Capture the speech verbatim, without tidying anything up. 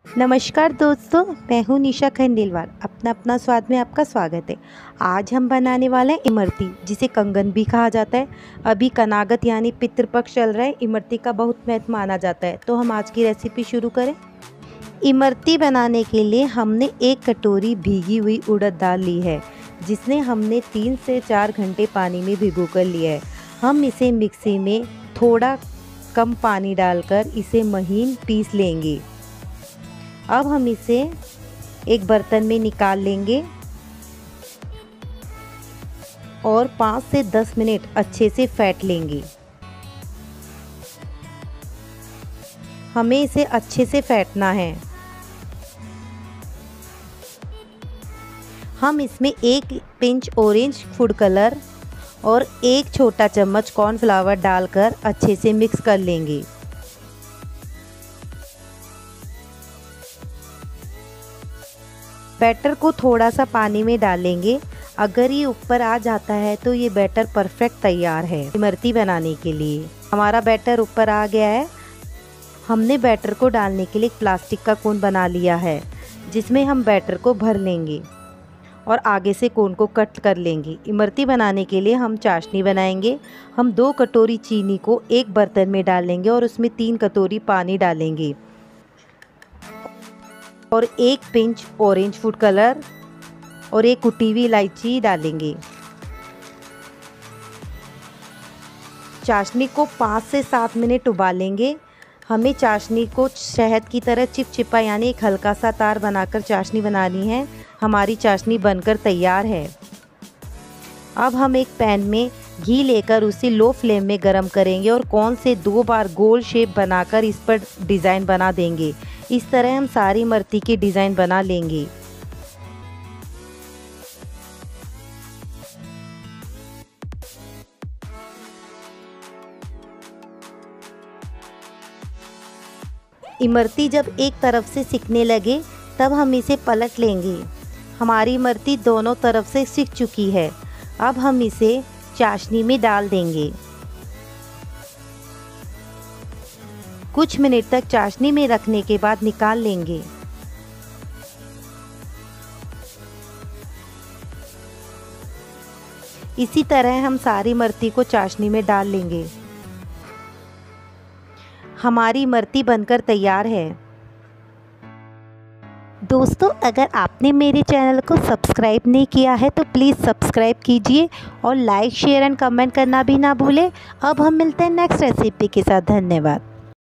नमस्कार दोस्तों, मैं हूँ निशा खंडेलवाल। अपना अपना स्वाद में आपका स्वागत है। आज हम बनाने वाले हैं इमरती, जिसे कंगन भी कहा जाता है। अभी कनागत यानी पितृपक्ष चल रहा है। इमरती का बहुत महत्व माना जाता है। तो हम आज की रेसिपी शुरू करें। इमरती बनाने के लिए हमने एक कटोरी भीगी हुई उड़द दाल ली है, जिसने हमने तीन से चार घंटे पानी में भिगो कर लिया है। हम इसे मिक्सी में थोड़ा कम पानी डालकर इसे महीन पीस लेंगे। अब हम इसे एक बर्तन में निकाल लेंगे और पाँच से दस मिनट अच्छे से फेंट लेंगे। हमें इसे अच्छे से फेंटना है। हम इसमें एक पिंच ऑरेंज फूड कलर और एक छोटा चम्मच कॉर्नफ्लावर डालकर अच्छे से मिक्स कर लेंगे। बैटर को थोड़ा सा पानी में डालेंगे। अगर ये ऊपर आ जाता है तो ये बैटर परफेक्ट तैयार है इमरती बनाने के लिए। हमारा बैटर ऊपर आ गया है। हमने बैटर को डालने के लिए एक प्लास्टिक का कोन बना लिया है, जिसमें हम बैटर को भर लेंगे और आगे से कोन को कट कर लेंगे। इमरती बनाने के लिए हम चाशनी बनाएंगे। हम दो कटोरी चीनी को एक बर्तन में डालेंगे और उसमें तीन कटोरी पानी डालेंगे और एक पिंच ऑरेंज फूड कलर और एक कुटी हुई इलायची डालेंगे। चाशनी को पाँच से सात मिनट उबालेंगे। हमें चाशनी को शहद की तरह चिपचिपा यानी एक हल्का सा तार बनाकर चाशनी बनानी है। हमारी चाशनी बनकर तैयार है। अब हम एक पैन में घी लेकर उसे लो फ्लेम में गरम करेंगे और कोन से दो बार गोल शेप बनाकर इस पर डिज़ाइन बना देंगे। इस तरह हम सारी इमरती की डिज़ाइन बना लेंगे। इमरती जब एक तरफ से सिकने लगे तब हम इसे पलट लेंगे। हमारी इमरती दोनों तरफ से सिक चुकी है। अब हम इसे चाशनी में डाल देंगे। कुछ मिनट तक चाशनी में रखने के बाद निकाल लेंगे। इसी तरह हम सारी इमरती को चाशनी में डाल लेंगे। हमारी इमरती बनकर तैयार है। दोस्तों, अगर आपने मेरे चैनल को सब्सक्राइब नहीं किया है तो प्लीज़ सब्सक्राइब कीजिए और लाइक शेयर एंड कमेंट करना भी ना भूलें। अब हम मिलते हैं नेक्स्ट रेसिपी के साथ। धन्यवाद।